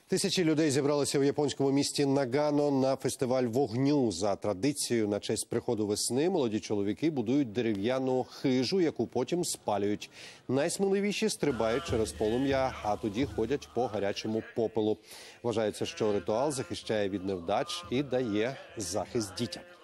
Тисячі людей зібралися у японському місті Нагано на фестиваль вогню. За традицією, на честь приходу весни, молоді чоловіки будують дерев'яну хижу, яку потім спалюють. Найсміливіші стрибають через полум'я, а тоді ходять по гарячому попелу. Вважається, що ритуал захищає від невдач і дає захист дітям.